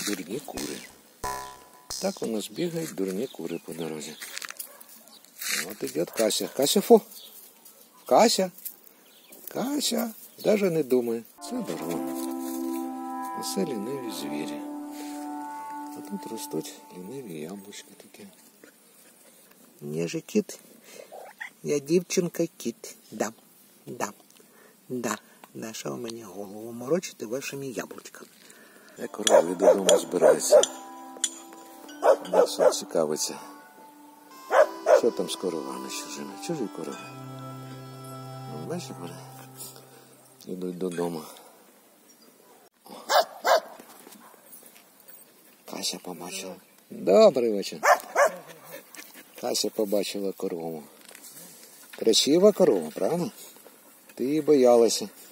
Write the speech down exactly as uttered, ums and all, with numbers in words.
дурні кури. Так у нас бігають дурні кури по дорозі. От іде Кася. Кася, фу! Кася! Кася! Даже не думай. Це дорога. Це ліниві звірі. А тут ростуть ліниві яблучки такі. Я же кіт. Я дівчинка-кіт. Да, да, да. Да, що ви мені голову морочите вашими яблучками? Я корови додому збираюся. Мене все цікавиться. Що там з коровами чужими? Чужі корови. Бачиш, вони йдуть додому. Кася побачила. Добрий вечір. Кася побачила корову. Красива корова, правда? Ти її боялася.